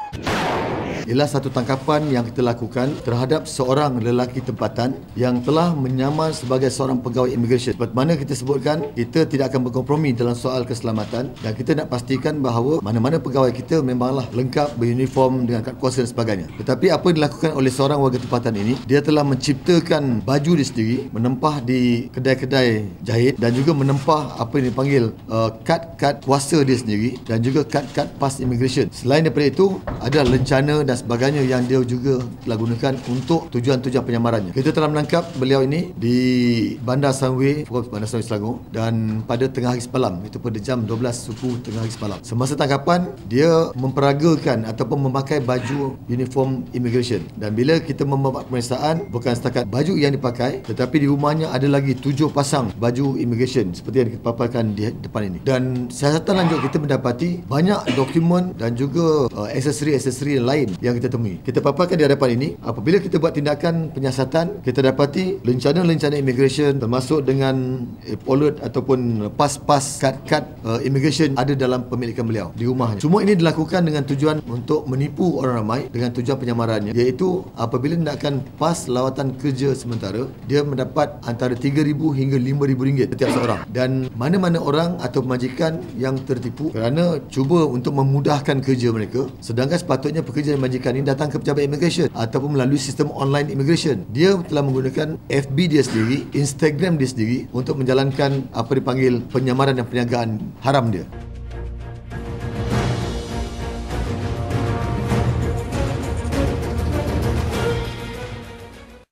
Ialah satu tangkapan yang kita lakukan terhadap seorang lelaki tempatan yang telah menyamar sebagai seorang pegawai imigresen. Seperti mana kita sebutkan, kita tidak akan berkompromi dalam soal keselamatan dan kita nak pastikan bahawa mana-mana pegawai kita memanglah lengkap, beruniform dengan kad kuasa dan sebagainya. Tetapi apa yang dilakukan oleh seorang warga tempatan ini, dia telah menciptakan baju dia sendiri, menempah di kedai-kedai jahit dan juga menempah apa yang dipanggil kad kuasa dia sendiri dan juga kad pas imigresen. Selain daripada itu, ada lencana dan sebagainya yang dia juga telah gunakan untuk tujuan-tujuan penyamarannya. Kita telah menangkap beliau ini di Bandar Sunway, Bandar Sunway Selangor, dan pada tengah hari semalam, itu pada jam 12 suku tengah hari semalam. Semasa tangkapan, dia memperagakan ataupun memakai baju uniform immigration. Dan bila kita membuat pemeriksaan, bukan setakat baju yang dipakai, tetapi di rumahnya ada lagi 7 pasang baju immigration seperti yang kita paparkan di depan ini. Dan siasatan lanjut, kita mendapati banyak dokumen dan juga aksesori-aksesori lain yang kita temui. Kita paparkan di hadapan ini. Apabila kita buat tindakan penyiasatan, kita dapati lencana-lencana immigration termasuk dengan polot ataupun pas-pas kad immigration ada dalam pemilikan beliau di rumahnya. Semua ini dilakukan dengan tujuan untuk menipu orang ramai dengan tujuan penyamarannya, iaitu apabila hendakkan pas lawatan kerja sementara, dia mendapat antara RM3,000 hingga RM5,000 setiap seorang. Dan mana-mana orang atau majikan yang tertipu kerana cuba untuk memudahkan kerja mereka, sedangkan sepatutnya pekerja majikan ini datang ke pejabat immigration ataupun melalui sistem online immigration. Dia telah menggunakan FB dia sendiri, Instagram dia sendiri untuk menjalankan apa dipanggil penyamaran dan perniagaan haram dia.